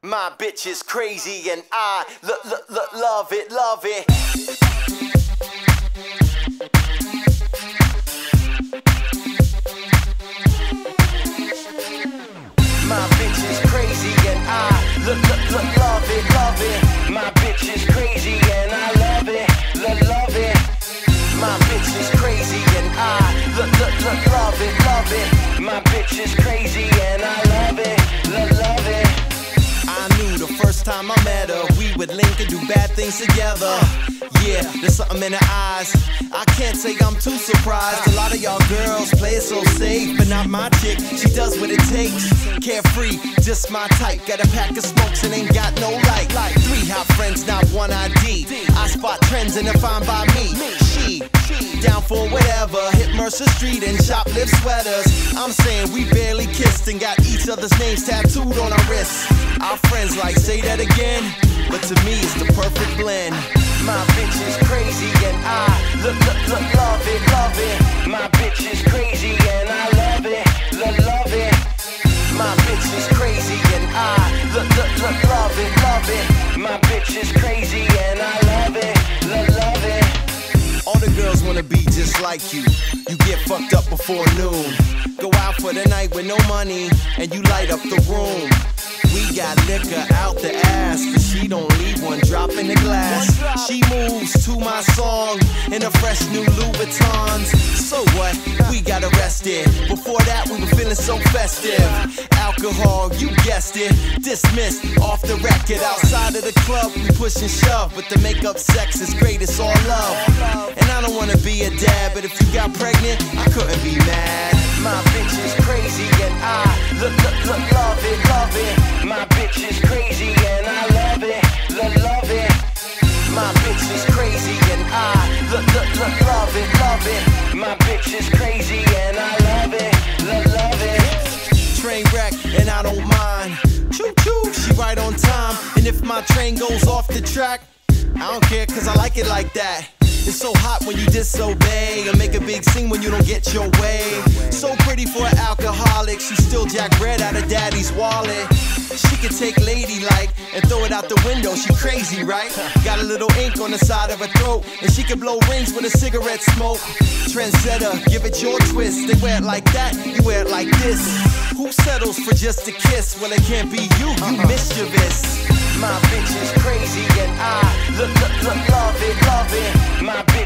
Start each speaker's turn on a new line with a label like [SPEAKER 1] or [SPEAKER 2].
[SPEAKER 1] My bitch is crazy and I love it, love it. My bitch is crazy and I love it, love it. My bitch is crazy and I love it, love it. My bitch is crazy and I love it, love it. My bitch is crazy and I love it, love it. I knew the first time I met her, we would link and do bad things together. Yeah, there's something in her eyes, I can't say I'm too surprised. A lot of y'all girls play it so safe, but not my chick, she does what it takes. Carefree, just my type, got a pack of smokes and ain't got no light. Like 3 hot friends, not 1 ID. I spot trends and they're fine by me. She down for whatever, hit Mercer Street and shoplift sweaters. I'm saying we barely kissed and got each other's names tattooed on our wrists. Our friends like, say that again, but to me it's the perfect blend. My bitch is crazy and I love it, love it. My bitch is crazy and I love it, love it. My bitch is crazy and I love it, love it. My bitch is crazy and I love it, love it. All the girls wanna be just like you. You get fucked up before noon. Go out for the night with no money and you light up the room. We got liquor out the ass, but she don't leave one drop in the glass. She moves to my song in a fresh new Louis Vuittons. So what? We got arrested. Before that, we were feeling so festive. Alcohol, you guessed it, dismissed off the record. Outside of the club, we push and shove, but the makeup sex is great, it's all love. And I don't wanna be a dad, but if you got pregnant, I couldn't be mad. My bitch is crazy and I love it, love it. My bitch is crazy and I love it, love it. My bitch is crazy and I love it, love it. My bitch is crazy and I love it, love it. Train wreck and I don't mind. Choo choo, she right on time. And if my train goes off the track, I don't care cause I like it like that. It's so hot when you disobey and make a big scene when you don't get your way. So pretty for an alcoholic, she still jack bread out of daddy's wallet. She can take ladylike and throw it out the window, she crazy, right? Got a little ink on the side of her throat, and she can blow rings with a cigarette smoke. Trendsetter, give it your twist. They wear it like that, you wear it like this. Who settles for just a kiss? Well, it can't be you, you mischievous. My bitch is crazy and I love it, love it. My bitch